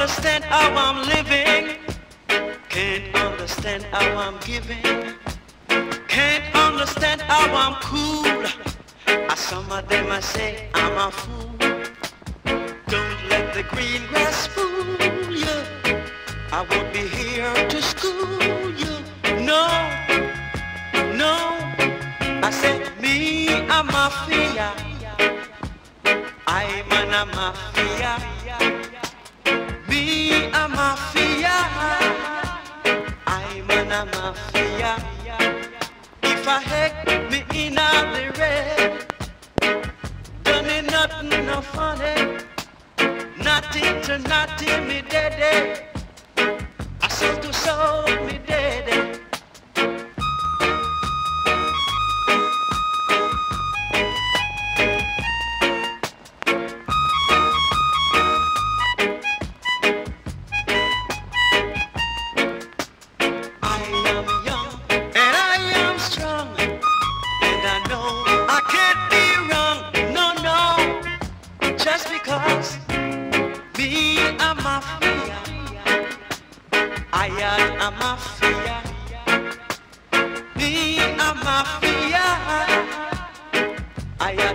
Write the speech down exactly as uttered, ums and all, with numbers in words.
understand how I'm living. Can't understand how I'm giving. Can't understand how I'm cool. I some of them I say I'm a fool. Don't let the green grass fool you. I won't be here to school you. No, no. I said me, I'm a mafia. I'm a mafia. Me, I'm a mafia. I'm a mafia. If I heck me in the red, done it nothing no funny. Nothing to nothing me dead. I saw to soul me dead. I am a mafia. Me a mafia. I am